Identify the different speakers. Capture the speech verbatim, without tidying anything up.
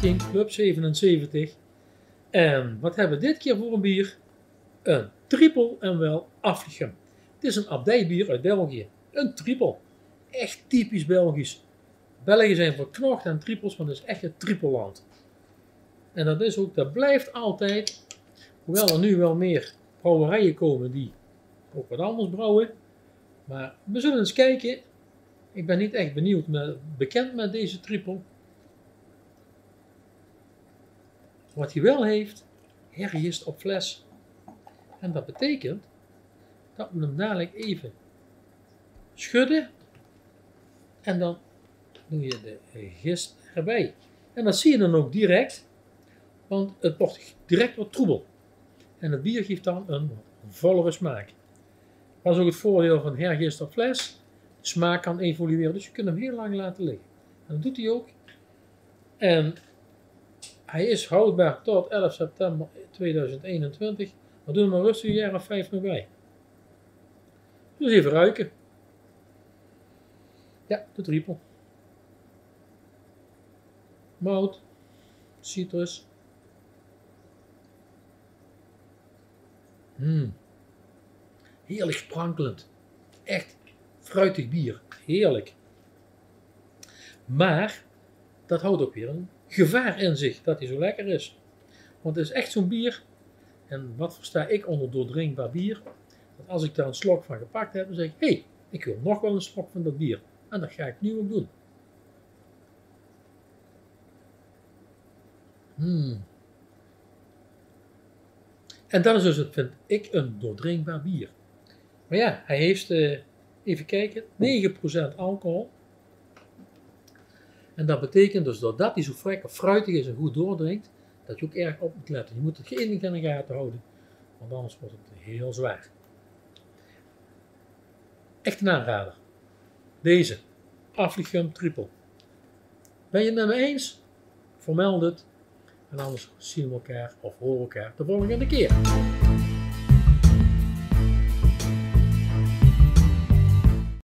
Speaker 1: achttien Club zevenenzeventig. En wat hebben we dit keer voor een bier? Een triple en wel Affligem. Het is een abdijbier uit België. Een triple. Echt typisch Belgisch. Belgen zijn verknocht aan triples, want het is echt het tripelland. En dat is ook, dat blijft altijd, hoewel er nu wel meer brouwerijen komen die ook wat anders brouwen. Maar we zullen eens kijken. Ik ben niet echt benieuwd, met, bekend met deze triple. Wat hij wel heeft, hergist op fles. En dat betekent dat we hem dadelijk even schudden. En dan doe je de gist erbij. En dat zie je dan ook direct, want het wordt direct wat troebel. En het bier geeft dan een vollere smaak. Dat is ook het voordeel van hergist op fles. De smaak kan evolueren, dus je kunt hem heel lang laten liggen. En dat doet hij ook. En hij is houdbaar tot elf september tweeduizend eenentwintig. We doen er maar rustig een jaar of vijf nog bij. Dus even ruiken. Ja, de triple. Mout, citrus. Mm. Heerlijk sprankelend. Echt fruitig bier. Heerlijk. Maar dat houdt ook weer een gevaar in zich dat hij zo lekker is. Want het is echt zo'n bier. En wat versta ik onder doordrinkbaar bier? Dat als ik daar een slok van gepakt heb, dan zeg ik: hé, hey, ik wil nog wel een slok van dat bier. En dat ga ik nu ook doen. Hmm. En dat is dus, het, vind ik, een doordrinkbaar bier. Maar ja, hij heeft, uh, even kijken, negen procent alcohol. En dat betekent dus doordat hij zo lekker fruitig is en goed doordrinkt, dat je ook erg op moet letten. Je moet het geen in de gaten houden, want anders wordt het heel zwaar. Echt een aanrader. Deze Affligem triple. Ben je het met me eens? Vermeld het. En anders zien we elkaar of horen elkaar de volgende keer.